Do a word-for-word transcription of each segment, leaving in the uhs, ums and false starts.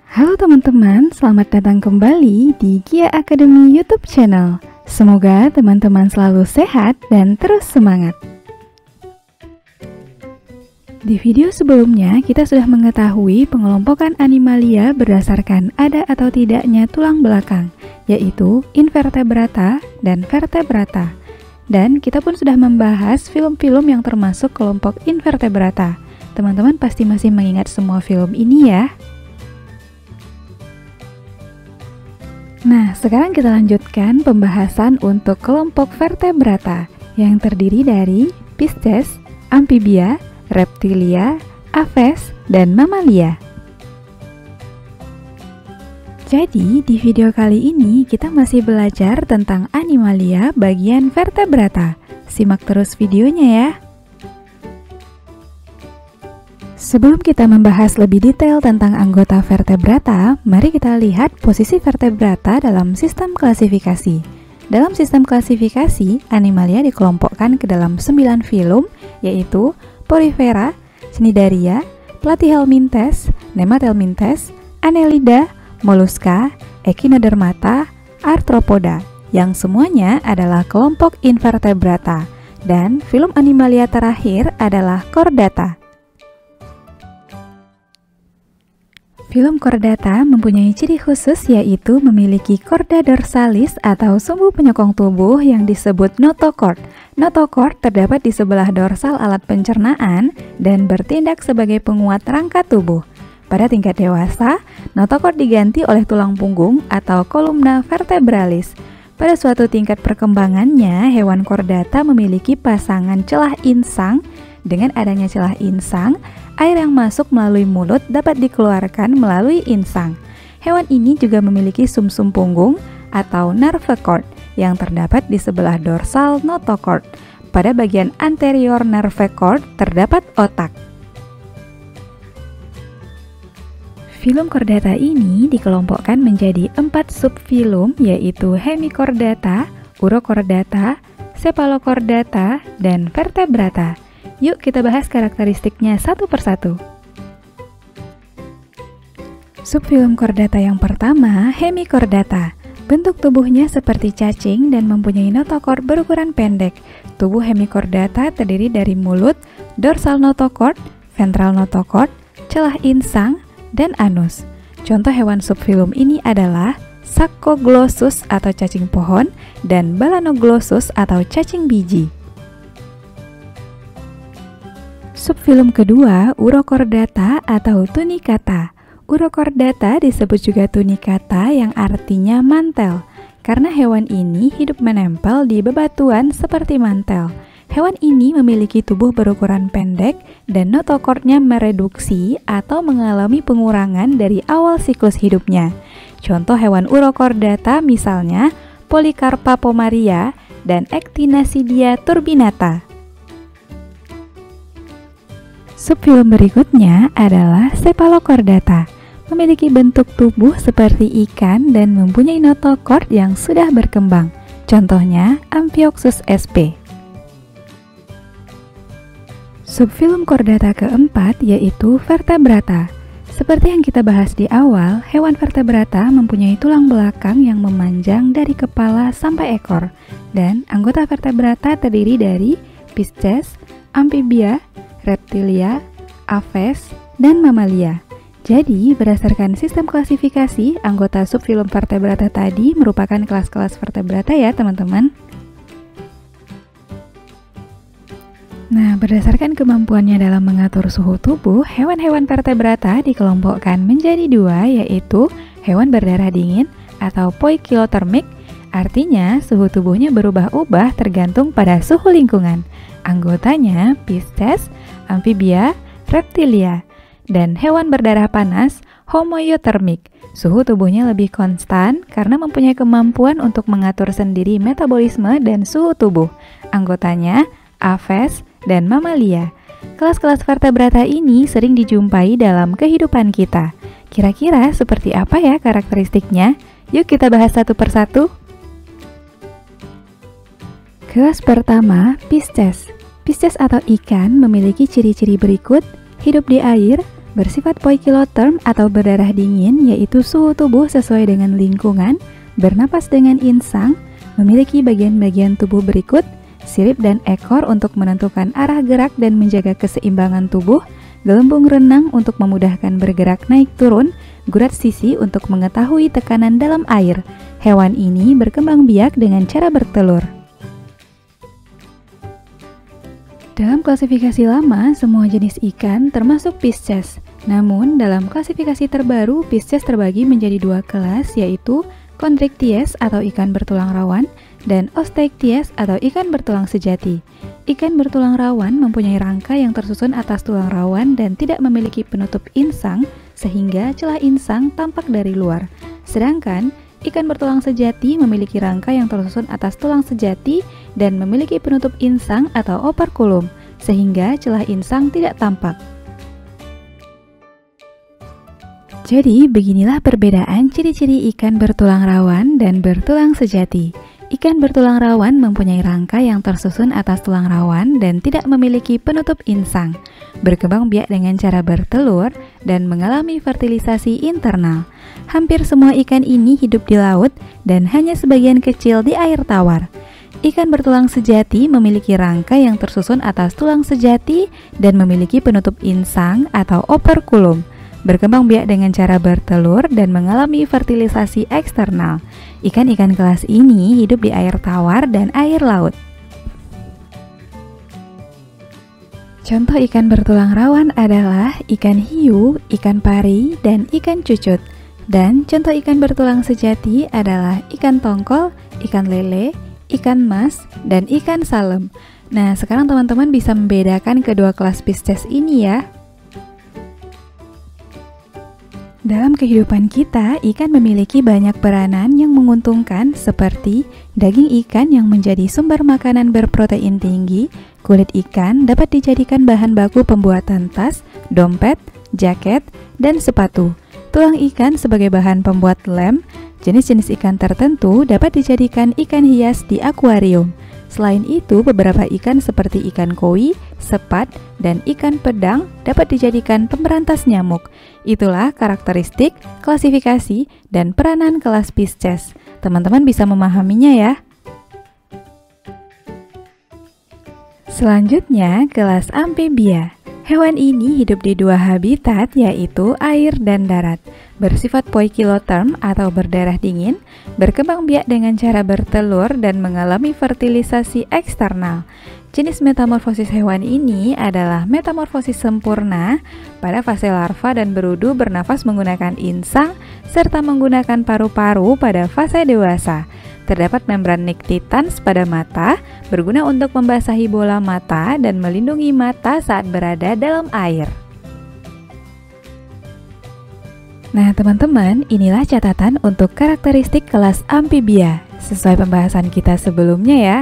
Halo teman-teman, selamat datang kembali di Gia Academy YouTube channel. Semoga teman-teman selalu sehat dan terus semangat. Di video sebelumnya, kita sudah mengetahui pengelompokan animalia berdasarkan ada atau tidaknya tulang belakang, yaitu invertebrata dan vertebrata. Dan kita pun sudah membahas film-film yang termasuk kelompok invertebrata. Teman-teman pasti masih mengingat semua film ini ya. Nah, sekarang kita lanjutkan pembahasan untuk kelompok vertebrata yang terdiri dari Pisces, Amphibia, Reptilia, Aves, dan Mamalia. Jadi, di video kali ini kita masih belajar tentang animalia bagian vertebrata. Simak terus videonya ya. Sebelum kita membahas lebih detail tentang anggota vertebrata, mari kita lihat posisi vertebrata dalam sistem klasifikasi. Dalam sistem klasifikasi, animalia dikelompokkan ke dalam sembilan filum, yaitu Porifera, Cnidaria, Platyhelminthes, Nemathelminthes, Annelida, Mollusca, Echinodermata, Arthropoda, yang semuanya adalah kelompok invertebrata. Dan filum animalia terakhir adalah Chordata. Filum Chordata mempunyai ciri khusus yaitu memiliki chorda dorsalis atau sumbu penyokong tubuh yang disebut notochord. Notochord terdapat di sebelah dorsal alat pencernaan dan bertindak sebagai penguat rangka tubuh. Pada tingkat dewasa, notochord diganti oleh tulang punggung atau columna vertebralis. Pada suatu tingkat perkembangannya, hewan chordata memiliki pasangan celah insang. Dengan adanya celah insang, air yang masuk melalui mulut dapat dikeluarkan melalui insang. Hewan ini juga memiliki sumsum punggung atau nerve cord yang terdapat di sebelah dorsal notochord. Pada bagian anterior nerve cord terdapat otak. Filum Chordata ini dikelompokkan menjadi empat subfilum, yaitu Hemichordata, Urochordata, Cephalochordata, dan Vertebrata. Yuk kita bahas karakteristiknya satu persatu. Subfilum Chordata yang pertama, Hemichordata. Bentuk tubuhnya seperti cacing dan mempunyai notochord berukuran pendek. Tubuh Hemichordata terdiri dari mulut, dorsal notochord, ventral notochord, celah insang, dan anus. Contoh hewan subfilum ini adalah Saccoglossus atau cacing pohon dan Balanoglossus atau cacing biji. Subfilum kedua, Urochordata atau Tunicata. Urochordata disebut juga Tunicata yang artinya mantel, karena hewan ini hidup menempel di bebatuan seperti mantel. Hewan ini memiliki tubuh berukuran pendek dan notochordnya mereduksi atau mengalami pengurangan dari awal siklus hidupnya. Contoh hewan Urochordata misalnya Polycarpa pomaria dan Actinasidia turbinata. Subfilum berikutnya adalah Cephalochordata. Memiliki bentuk tubuh seperti ikan dan mempunyai notochord yang sudah berkembang. Contohnya Amphioxus sp. Subfilum Chordata keempat yaitu Vertebrata. Seperti yang kita bahas di awal, hewan vertebrata mempunyai tulang belakang yang memanjang dari kepala sampai ekor. Dan anggota vertebrata terdiri dari Pisces, Amphibia, Reptilia, Aves, dan Mamalia. Jadi, berdasarkan sistem klasifikasi, anggota subfilum vertebrata tadi merupakan kelas-kelas vertebrata ya teman-teman. Nah, berdasarkan kemampuannya dalam mengatur suhu tubuh, hewan-hewan vertebrata dikelompokkan menjadi dua, yaitu hewan berdarah dingin atau poikilothermic, artinya suhu tubuhnya berubah-ubah tergantung pada suhu lingkungan. Anggotanya Pisces, Amphibia, Reptilia, dan hewan berdarah panas homoiothermic. Suhu tubuhnya lebih konstan karena mempunyai kemampuan untuk mengatur sendiri metabolisme dan suhu tubuh. Anggotanya Aves dan Mamalia. Kelas-kelas vertebrata ini sering dijumpai dalam kehidupan kita. Kira-kira seperti apa ya karakteristiknya? Yuk kita bahas satu persatu. Kelas pertama, Pisces. Pisces atau ikan memiliki ciri-ciri berikut: hidup di air, Bersifat poikiloterm atau berdarah dingin, yaitu suhu tubuh sesuai dengan lingkungan, bernapas dengan insang, memiliki bagian-bagian tubuh berikut, sirip dan ekor untuk menentukan arah gerak dan menjaga keseimbangan tubuh, gelembung renang untuk memudahkan bergerak naik turun, gurat sisi untuk mengetahui tekanan dalam air. Hewan ini berkembang biak dengan cara bertelur. Dalam klasifikasi lama, semua jenis ikan termasuk Pisces. Namun, dalam klasifikasi terbaru, Pisces terbagi menjadi dua kelas, yaitu Chondrichthyes atau ikan bertulang rawan dan Osteichthyes atau ikan bertulang sejati. Ikan bertulang rawan mempunyai rangka yang tersusun atas tulang rawan dan tidak memiliki penutup insang, sehingga celah insang tampak dari luar. Sedangkan ikan bertulang sejati memiliki rangka yang tersusun atas tulang sejati dan memiliki penutup insang atau operculum, sehingga celah insang tidak tampak. Jadi, beginilah perbedaan ciri-ciri ikan bertulang rawan dan bertulang sejati. Ikan bertulang rawan mempunyai rangka yang tersusun atas tulang rawan dan tidak memiliki penutup insang, berkembang biak dengan cara bertelur, dan mengalami fertilisasi internal. Hampir semua ikan ini hidup di laut dan hanya sebagian kecil di air tawar. Ikan bertulang sejati memiliki rangka yang tersusun atas tulang sejati dan memiliki penutup insang atau operculum, berkembang biak dengan cara bertelur dan mengalami fertilisasi eksternal. Ikan-ikan kelas ini hidup di air tawar dan air laut. Contoh ikan bertulang rawan adalah ikan hiu, ikan pari, dan ikan cucut. Dan contoh ikan bertulang sejati adalah ikan tongkol, ikan lele, ikan mas, dan ikan salem. Nah, sekarang teman-teman bisa membedakan kedua kelas Pisces ini ya. Dalam kehidupan kita, ikan memiliki banyak peranan yang menguntungkan seperti daging ikan yang menjadi sumber makanan berprotein tinggi, kulit ikan dapat dijadikan bahan baku pembuatan tas, dompet, jaket, dan sepatu. Tulang ikan sebagai bahan pembuat lem, jenis-jenis ikan tertentu dapat dijadikan ikan hias di akuarium. Selain itu, beberapa ikan seperti ikan koi, sepat, dan ikan pedang dapat dijadikan pemberantas nyamuk. Itulah karakteristik, klasifikasi, dan peranan kelas Pisces. Teman-teman bisa memahaminya ya. Selanjutnya, kelas Amphibia. Hewan ini hidup di dua habitat, yaitu air dan darat. Bersifat poikiloterm atau berdarah dingin, berkembang biak dengan cara bertelur dan mengalami fertilisasi eksternal. Jenis metamorfosis hewan ini adalah metamorfosis sempurna pada fase larva dan berudu bernafas menggunakan insang serta menggunakan paru-paru pada fase dewasa. Terdapat membran nictitans pada mata, berguna untuk membasahi bola mata dan melindungi mata saat berada dalam air. Nah teman-teman, inilah catatan untuk karakteristik kelas Amphibia, sesuai pembahasan kita sebelumnya ya.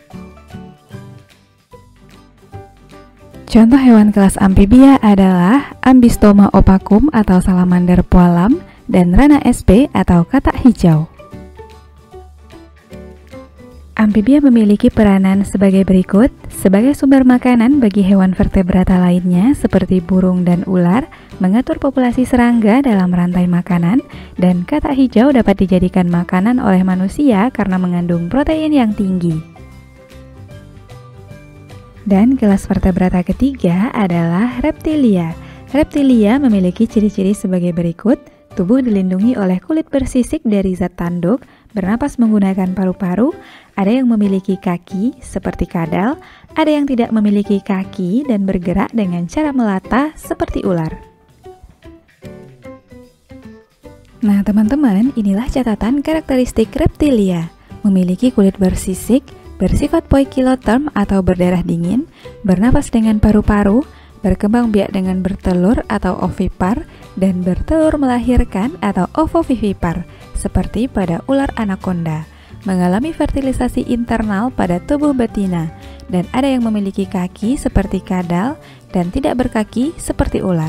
Contoh hewan kelas Amphibia adalah Ambystoma opacum atau salamander poalam dan Rana sp atau katak hijau. Amphibia memiliki peranan sebagai berikut, sebagai sumber makanan bagi hewan vertebrata lainnya seperti burung dan ular, mengatur populasi serangga dalam rantai makanan, dan katak hijau dapat dijadikan makanan oleh manusia karena mengandung protein yang tinggi. Dan kelas vertebrata ketiga adalah Reptilia. Reptilia memiliki ciri-ciri sebagai berikut, tubuh dilindungi oleh kulit bersisik dari zat tanduk, bernapas menggunakan paru-paru, ada yang memiliki kaki seperti kadal, ada yang tidak memiliki kaki dan bergerak dengan cara melata seperti ular. Nah teman-teman, inilah catatan karakteristik Reptilia. Memiliki kulit bersisik, bersifat poikiloterm atau berdarah dingin, bernapas dengan paru-paru, berkembang biak dengan bertelur atau ovipar, dan bertelur melahirkan atau ovovivipar, seperti pada ular anaconda, mengalami fertilisasi internal pada tubuh betina, dan ada yang memiliki kaki seperti kadal dan tidak berkaki seperti ular.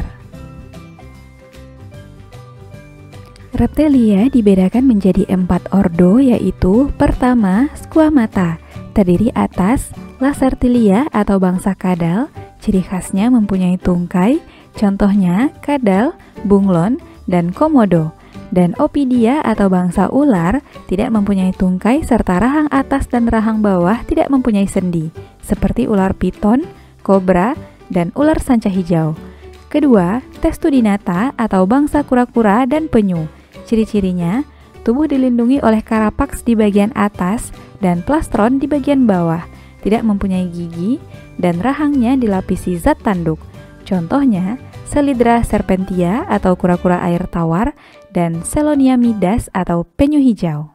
Reptilia dibedakan menjadi empat ordo, yaitu pertama, Squamata, terdiri atas Lacertilia atau bangsa kadal, ciri khasnya mempunyai tungkai, Contohnya kadal, bunglon, dan komodo. Dan Opidia atau bangsa ular tidak mempunyai tungkai serta rahang atas dan rahang bawah tidak mempunyai sendi, seperti ular piton, kobra, dan ular sanca hijau. Kedua, Testudinata atau bangsa kura-kura dan penyu. Ciri-cirinya, tubuh dilindungi oleh karapaks di bagian atas dan plastron di bagian bawah, tidak mempunyai gigi, dan rahangnya dilapisi zat tanduk. Contohnya, Selydra serpentia atau kura-kura air tawar, dan Selonia midas atau penyu hijau.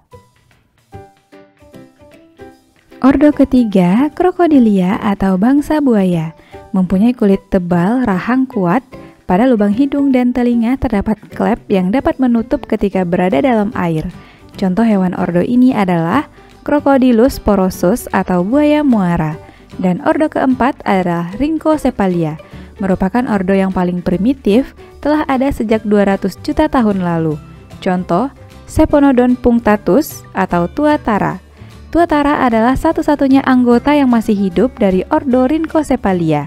Ordo ketiga, Crocodilia atau bangsa buaya. Mempunyai kulit tebal, rahang kuat, pada lubang hidung dan telinga terdapat klep yang dapat menutup ketika berada dalam air. Contoh hewan ordo ini adalah Crocodylus porosus atau buaya muara. Dan ordo keempat adalah Rhynchocephalia, merupakan ordo yang paling primitif, telah ada sejak dua ratus juta tahun lalu. Contoh, Sepponodon punctatus atau tuatara. Tuatara adalah satu-satunya anggota yang masih hidup dari ordo Rhynchocephalia.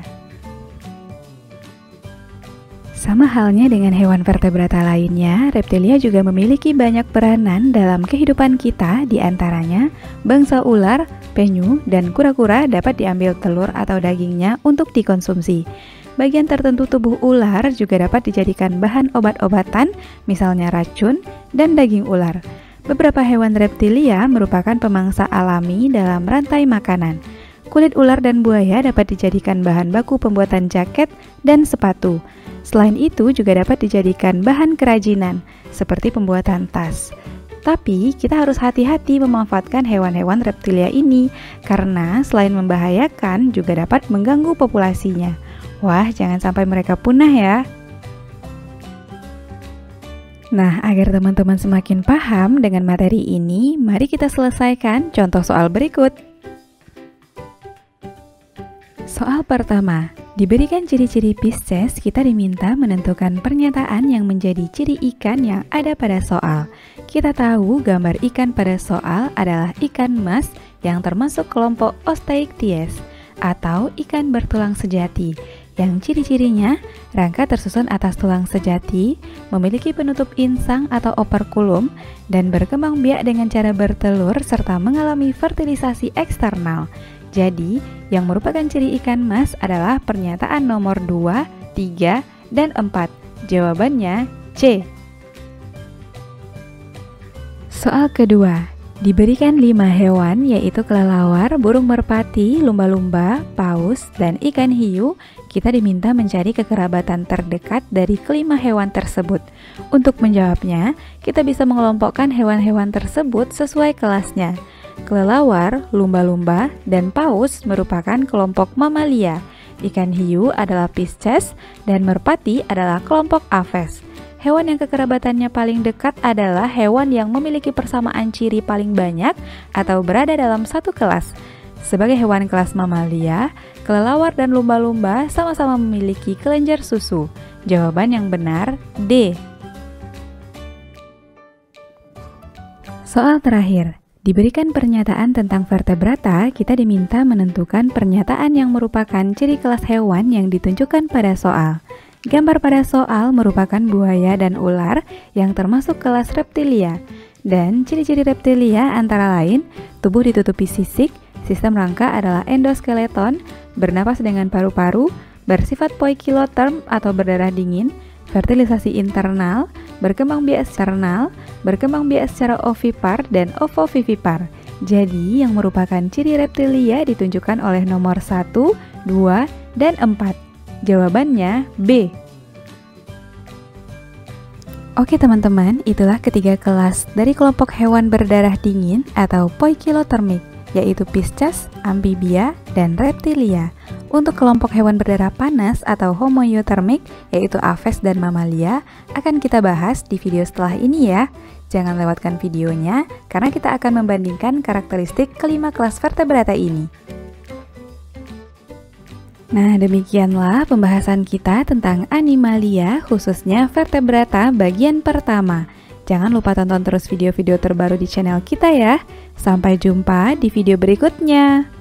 Sama halnya dengan hewan vertebrata lainnya, reptilia juga memiliki banyak peranan dalam kehidupan kita, di antaranya bangsa ular, penyu, dan kura-kura dapat diambil telur atau dagingnya untuk dikonsumsi. Bagian tertentu tubuh ular juga dapat dijadikan bahan obat-obatan, misalnya racun dan daging ular. Beberapa hewan reptilia merupakan pemangsa alami dalam rantai makanan. Kulit ular dan buaya dapat dijadikan bahan baku pembuatan jaket dan sepatu. Selain itu juga dapat dijadikan bahan kerajinan, seperti pembuatan tas. Tapi kita harus hati-hati memanfaatkan hewan-hewan reptilia ini, karena selain membahayakan juga dapat mengganggu populasinya. Wah, jangan sampai mereka punah ya. Nah, agar teman-teman semakin paham dengan materi ini, mari kita selesaikan contoh soal berikut. Soal pertama, diberikan ciri-ciri Pisces, kita diminta menentukan pernyataan yang menjadi ciri ikan yang ada pada soal. Kita tahu gambar ikan pada soal adalah ikan mas yang termasuk kelompok Osteichthyes atau ikan bertulang sejati, yang ciri-cirinya rangka tersusun atas tulang sejati, memiliki penutup insang atau operkulum, dan berkembang biak dengan cara bertelur serta mengalami fertilisasi eksternal. Jadi, yang merupakan ciri ikan mas adalah pernyataan nomor dua, tiga, dan empat. Jawabannya C. Soal kedua, diberikan lima hewan yaitu kelelawar, burung merpati, lumba-lumba, paus, dan ikan hiu. Kita diminta mencari kekerabatan terdekat dari kelima hewan tersebut. Untuk menjawabnya, kita bisa mengelompokkan hewan-hewan tersebut sesuai kelasnya. Kelelawar, lumba-lumba, dan paus merupakan kelompok mamalia. Ikan hiu adalah Pisces, dan merpati adalah kelompok Aves. Hewan yang kekerabatannya paling dekat adalah hewan yang memiliki persamaan ciri paling banyak atau berada dalam satu kelas. Sebagai hewan kelas mamalia, kelelawar dan lumba-lumba sama-sama memiliki kelenjar susu. Jawaban yang benar D. Soal terakhir, diberikan pernyataan tentang vertebrata, kita diminta menentukan pernyataan yang merupakan ciri kelas hewan yang ditunjukkan pada soal. Gambar pada soal merupakan buaya dan ular yang termasuk kelas reptilia. Dan ciri-ciri reptilia antara lain, tubuh ditutupi sisik, sistem rangka adalah endoskeleton, bernapas dengan paru-paru, bersifat poikiloterm atau berdarah dingin, fertilisasi internal, berkembang biak eksternal, berkembang biak secara ovipar dan ovovivipar. Jadi, yang merupakan ciri reptilia ditunjukkan oleh nomor satu, dua, dan empat. Jawabannya B. Oke teman-teman, itulah ketiga kelas dari kelompok hewan berdarah dingin atau poikilotermik, yaitu Pisces, amphibia, dan reptilia. Untuk kelompok hewan berdarah panas atau homoeothermic, yaitu Aves dan mamalia, akan kita bahas di video setelah ini ya. Jangan lewatkan videonya, karena kita akan membandingkan karakteristik kelima kelas vertebrata ini. Nah, demikianlah pembahasan kita tentang animalia, khususnya vertebrata bagian pertama. Jangan lupa tonton terus video-video terbaru di channel kita ya. Sampai jumpa di video berikutnya.